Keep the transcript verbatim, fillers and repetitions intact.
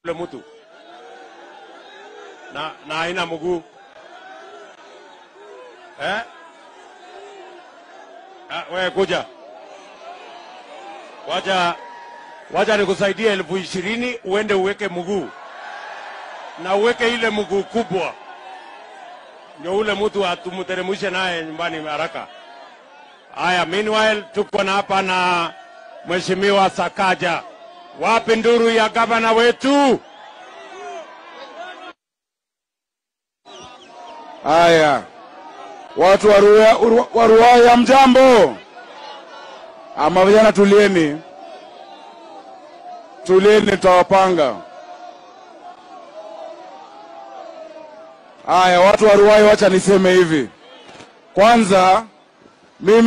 ule mtu na na haina mguu eh? Ah, wewe kuja, wacha wacha nikusaidie elfu ishirini uende uweke mguu na uweke ile mguu kubwa, ndio ule mtu atumuteremshe naye nyumbani haraka. Haya, meanwhile tuko na hapa na Mheshimiwa Sakaja. Wapi nduru ya gavana wetu? Haya, watu wa Ruaya mjambo. Ama vijana tulieni, tulieni tutawapanga. Haya, watu wa Ruaya wacha niseme hivi. Kwanza mimi